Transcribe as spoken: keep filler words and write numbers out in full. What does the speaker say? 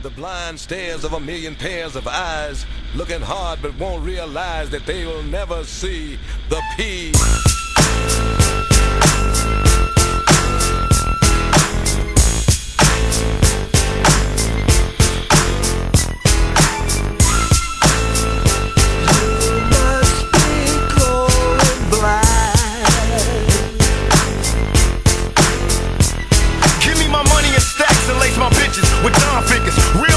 the blind stares of a million pairs of eyes, looking hard but won't realize that they will never see the P. With Don figures, real